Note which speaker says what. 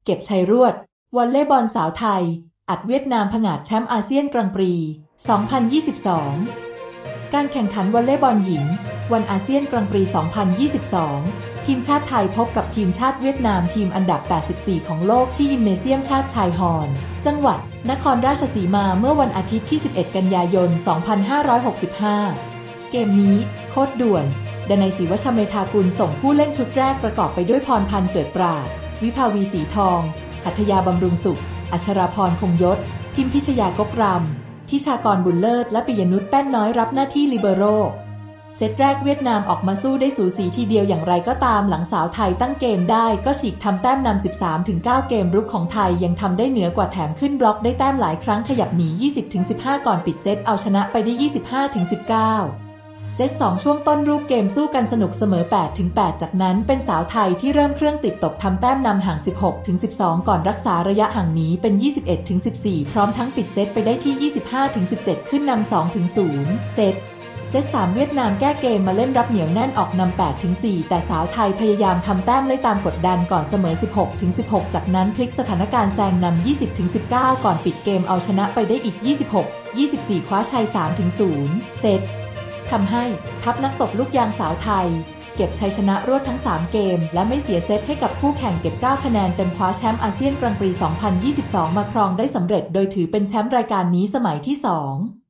Speaker 1: เก็บชัยรวดวอลเลย์บอลสาวไทยอัดเวียดนามผงาดแชมป์อาเซียนกรังปรี 2022 การแข่งขันวอลเลย์บอลหญิงวันอาเซียนกรังปรี 2022 ทีมชาติไทยพบกับทีมชาติเวียดนามทีมอันดับ 84 ของโลกที่ยิมเนเซียมชาติชายฮอน จังหวัดนครราชสีมาเมื่อวันอาทิตย์ที่ 11 กันยายน 2565 เกมนี้โค้ชด่วนดนัยศรีวชเมธากุลส่งผู้เล่นชุดแรกประกอบไปด้วยพรพันธ์เกิดปราดวิภาวีสีทองหัตถยาบำรุงสุขอัชราพรคงยศพิมพิชยากกรำทิชากรบุญเลิศและปิยนุชแป้นน้อยรับหน้าที่ลิเบโร่เซตแรกเวียดนามออกมาสู้ได้สูสีทีเดียวอย่างไรก็ตามหลังสาวไทยตั้งเกมได้ก็ฉีกทำแต้มนำ 13-9 เกมรุกของไทยยังทำได้เหนือกว่าแถมขึ้นบล็อกได้แต้มหลายครั้งขยับหนี 20-15 ก่อนปิดเซตเอาชนะไปได้ 25-19 เซต 2 ช่วงต้นรูปเกมสู้กันสนุกเสมอ 8-8 จากนั้นเป็นสาวไทยที่เริ่มเครื่องติดตบทำแต้มนำห่าง 16-12 ก่อนรักษาระยะห่างหนีเป็น 21-14 พร้อมทั้งปิดเซตไปได้ที่ 25-17 ขึ้นนำ 2-0 เซต 3 เวียดนามแก้เกมมาเล่นรับเหนียวแน่นออกนำ 8-4 แต่สาวไทยพยายามทำแต้มไล่ตามกดดันก่อนเสมอ 16-16 จากนั้นพลิกสถานการณ์แซงนำ 20-19 ก่อนปิดเกมเอาชนะไปได้อีก 26-24 คว้าชัย 3-0 เซตทำให้ทัพนักตบลูกยางสาวไทยเก็บชัยชนะรวดทั้ง 3 เกมและไม่เสียเซตให้กับคู่แข่งเก็บ 9 คะแนนเต็มคว้าแชมป์อาเซียนกรังปรี 2022 มาครองได้สำเร็จโดยถือเป็นแชมป์รายการนี้สมัยที่ 2